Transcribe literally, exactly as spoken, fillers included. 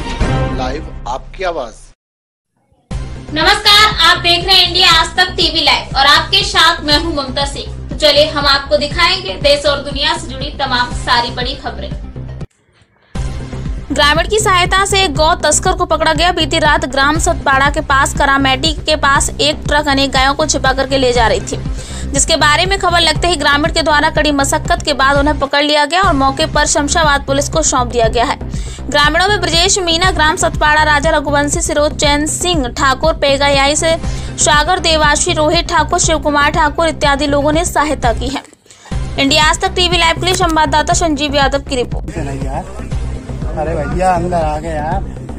Live आपकी आवाज। नमस्कार, आप देख रहे हैं इंडिया आज तक टीवी लाइव और आपके साथ मैं हूं ममता सिंह। तो चलिए हम आपको दिखाएंगे देश और दुनिया से जुड़ी तमाम सारी बड़ी खबरें। ग्रामीण की सहायता से एक गौ तस्कर को पकड़ा गया। बीती रात ग्राम सतपाड़ा के पास करामेटी के पास एक ट्रक अनेक गायों को छिपा करके ले जा रही थी, जिसके बारे में खबर लगते ही ग्रामीण के द्वारा कड़ी मशक्कत के बाद उन्हें पकड़ लिया गया और मौके पर शमशाबाद पुलिस को सौंप दिया गया है। ग्रामीणों में ब्रजेश मीना, ग्राम सतपाड़ा, राजा रघुवंशी, सिरोज चैन सिंह ठाकुर, पेगायाई से सागर देवाशी, रोहित ठाकुर, शिव कुमार ठाकुर इत्यादि लोगों ने सहायता की है। इंडिया आज तक टीवी लाइव के लिए संवाददाता संजीव यादव की रिपोर्ट। अरे भैया अंदर आ गए यार।